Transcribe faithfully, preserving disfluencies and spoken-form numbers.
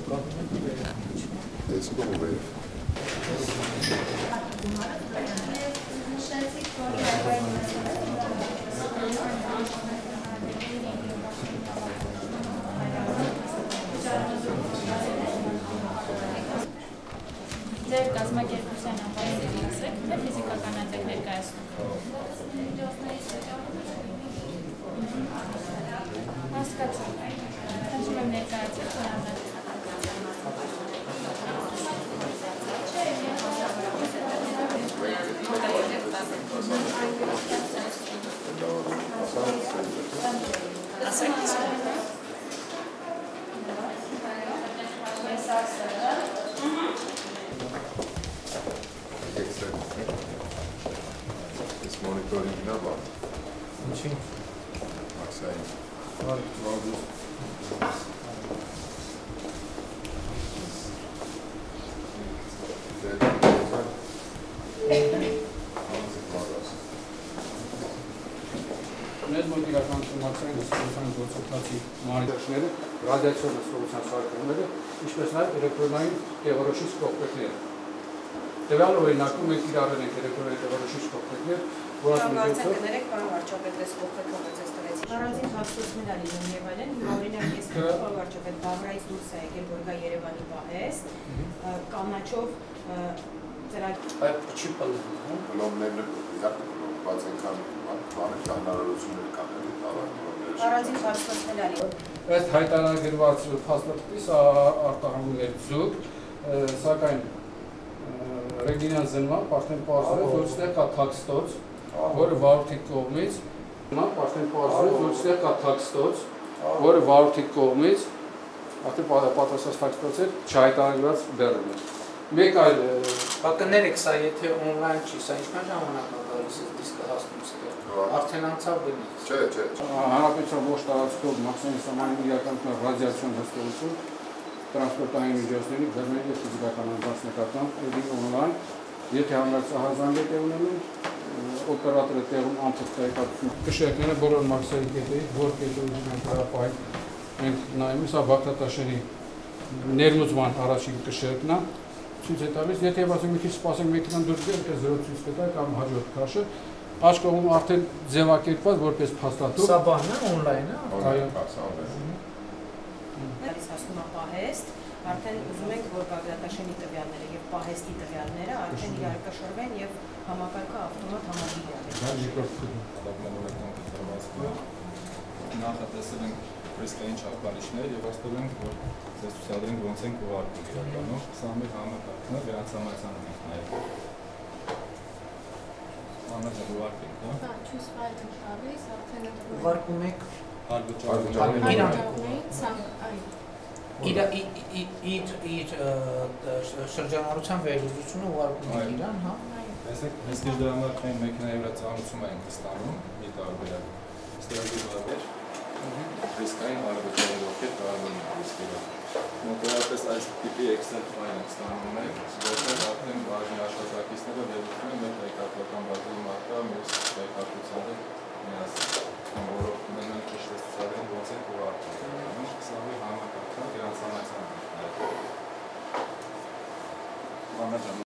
It's cool with Ձեր կազմակերպության ապահովի ասեք, թե ֆիզիկական ատեք ներկայացնում։ Հասկացա։ Հաշվում եմ ներկայացել խորանալ։ Ասեք It's monitoring number. Ինչի՞։ Maxine. Բարի վաղուց։ Մեծ մոտիվական մաքսային հսկողության գործընթացի մանրաշները, ռադիացիոն հսկողության սարքումները, ինչպես նաև էլեկտրոնային տեղորոշիչ կողպեքները։ Տվյալ օրինակում մենք իրարել ենք էլեկտրոնային տեղորոշիչ կողպեքներ, որոնց միջոցով կներեք, պարոն վարչապետ, այս կողպեքով ես տվեցի։ Առանձին հաստոցներ ալիզում եւ այլն, հիմա օրինակ ես պարոն վարչապետ Բաղրայից դուրս է եկել, որ գա Երևանի պահեստ, կանաչով ծրագիր։ այդ չի պլանում, Լոմներն բաց ենքան բանը հնարավորություններ կան էլի տալանքները։ Առանձին հաստոցներ ալի։ Ըստ հայտարարված փաստաթղթից արտահայտվում էր ձուկ, սակայն Ռեգինյան զննման արդեն պարզվել, որ ստեղ կա թաքստոց, որը վարորդի կողմից, արդեն պարզվել, որ ստեղ կա թաքստոց, որը վարորդի կողմից, արդեն պատրաստված թաքստոց էր, չհայտարարված բեռում է։ Մեկ այլ Կներեք, սա եթե օնլայն չի, սա ինչքան ժամանակ է գալիս դիսկը հասնում ստեղ, արդեն անցավ բնից։ Չէ, չէ։ Հանրապետության ոչ տարածքով մաքսային սահմանի իրականության ռադիացիոն հսկողություն տրանսպորտային միջոցների բեռների և ֆիզիկական անձանց նկատմամբ էլի օնլայն, եթե համակարգահազանգետ է ունենում, օպերատորը տեղում անփոփ տեղեկատվություն կշերտները բոլոր մաքսային կետերի, որ կետերի մենք հրապարակել մենք նայում, սա Բաղդատաշենի ներմուծման առաջին կշերտն է, ցույց է տալիս, եթե ասենք մի քիչ սպասենք մեքենան դուրս գա, այդպես զրո ցույց կտա կամ հաջորդ քաշը, աջ կողմում արդեն ձևակերպված որպես փաստաթուղթ։ Սա բանն է օնլայն է։ Այո։ Դից հասնում է պահեստ, արդեն ուզում ենք, որ Բաղդատաշենի տվյալները եւ պահեստի տվյալները արդեն իրար կշռվեն եւ համակարգը ավտոմատ համադրի Դա արվի։ երկրորդ Նախատեսել ենք ռիսկային չափանիշներ եւ հաստատել ենք, որ ձեզ ցուցադրենք ոնց ենք ուղարկում իրականում։ Սա մեր համակարգն է, դրանց համացանը ենք նաեւ։ Համաձայն ուղարկենք, հա։ Հա, չուս ֆայլ տալիս, արդեն Ուղարկում եք իր իր շրջանառության վերլուծությունը ուղարկում եք իրան, հա։ Տեսեք, հեսքեր դրա համար մենք մեքենայի վրա ծանուցում ենք ստանում, մի տարբերակ։ Ստերագիր վարեր, ռիսկային արվեստային ովքեր կարողանում են ռիսկերը։ Մոտավորապես այս տիպի Excel ֆայլ ենք ստանում ենք, որտեղ արդեն բաժնի աշխատակիցները վերլուծում են մեր տեղեկատվական բազայի